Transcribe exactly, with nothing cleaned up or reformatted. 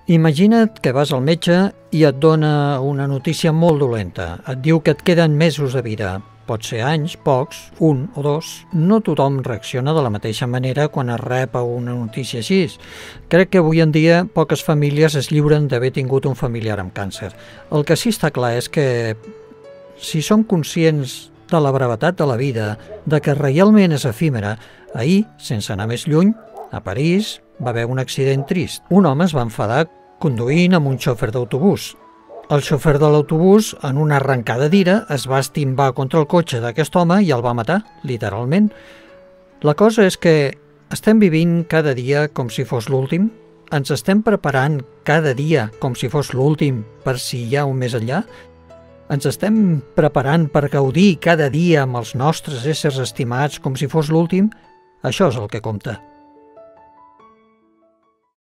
Imagina't que vas al metge i et dona una notícia molt dolenta. Et diu que et queden mesos de vida. Pot ser anys, pocs, un o dos. No tothom reacciona de la mateixa manera quan es rep una notícia així. Crec que avui en dia poques famílies es lliuren d'haver tingut un familiar amb càncer. El que sí està clar és que si som conscients de la brevetat de la vida, de que realment és efímera, ahir, sense anar més lluny, a París va haver un accident trist. Un home es va enfadar conduint amb un xòfer d'autobús. El xòfer de l'autobús, en una arrencada d'ira, es va estimbar contra el cotxe d'aquest home i el va matar, literalment. La cosa és que estem vivint cada dia com si fos l'últim? Ens estem preparant cada dia com si fos l'últim per si hi ha un més enllà? Ens estem preparant per gaudir cada dia amb els nostres éssers estimats com si fos l'últim? Això és el que compta.